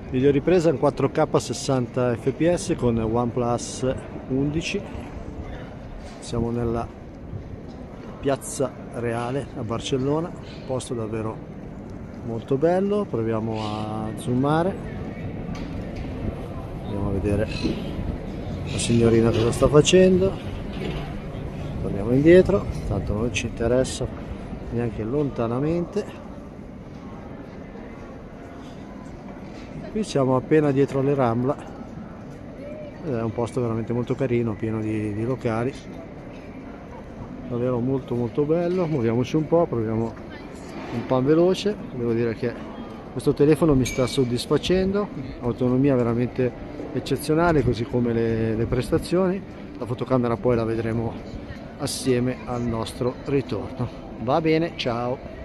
Videoripresa in 4K 60 fps con OnePlus 11. Siamo nella Piazza Reale a Barcellona, posto davvero molto bello. Proviamo a zoomare, andiamo a vedere la signorina cosa sta facendo. Torniamo indietro, tanto non ci interessa neanche lontanamente. Qui siamo appena dietro le Rambla ed è un posto veramente molto carino, pieno di locali, davvero molto bello. Muoviamoci un po', proviamo un pan veloce. Devo dire che questo telefono mi sta soddisfacendo, autonomia veramente eccezionale, così come le prestazioni. La fotocamera poi la vedremo assieme al nostro ritorno. Va bene, ciao!